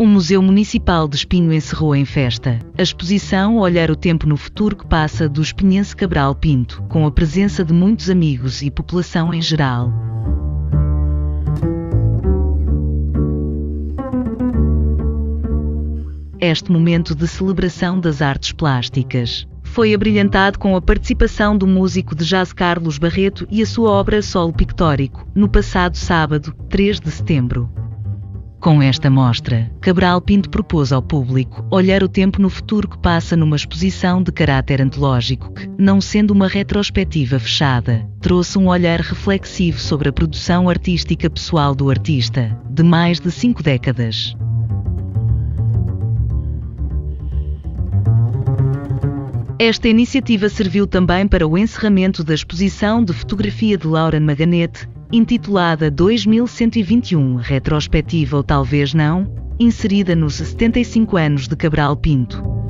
O Museu Municipal de Espinho encerrou em festa a exposição Olhar o Tempo no Futuro que passa do espinhense Cabral Pinto, com a presença de muitos amigos e população em geral. Este momento de celebração das artes plásticas foi abrilhantado com a participação do músico de jazz Carlos Barreto e a sua obra solo pictórico, no passado sábado, 3 de setembro. Com esta mostra, Cabral Pinto propôs ao público olhar o tempo no futuro que passa numa exposição de caráter antológico que, não sendo uma retrospectiva fechada, trouxe um olhar reflexivo sobre a produção artística pessoal do artista, de mais de 5 décadas. Esta iniciativa serviu também para o encerramento da exposição de fotografia de Laura Maganete, intitulada 2121 Retrospectiva ou Talvez Não, inserida nos 75 anos de Cabral Pinto.